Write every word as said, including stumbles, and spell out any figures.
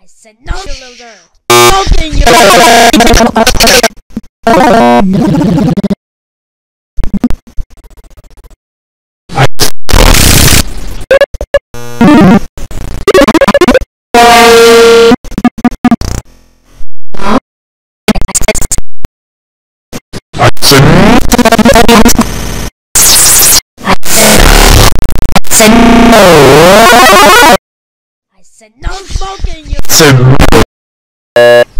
I said no, you loser! Smoking, you I said no smoking, you